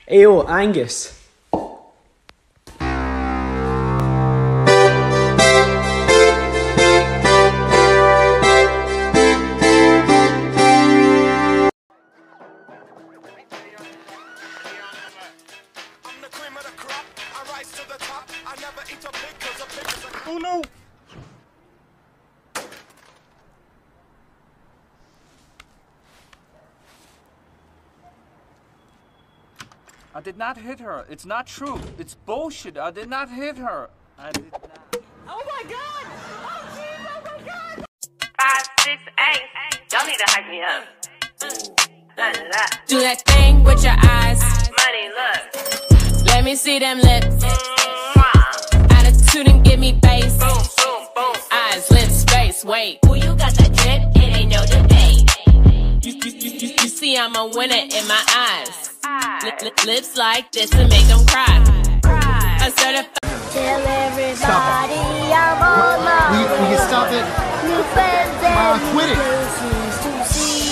Ayo, Angus. Oh no! I did not hit her. It's not true. It's bullshit. I did not hit her. I did not. Oh my God! Oh jeez! Oh my God! 5, 6, 8. Y'all need to hype me up. Do that thing with your eyes. Money, look. Let me see them lips. Mwah. Attitude and give me face. Boom, boom, boom. Eyes, lips, face. Wait. Who you got that drip? It ain't no debate. You see I'm a winner in my eyes. Lips like this to make them cry. A certified. Tell everybody I'm on my way. Will you stop it? New friends and Quit it. places to see.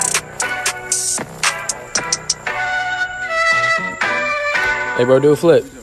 Hey bro, do a flip.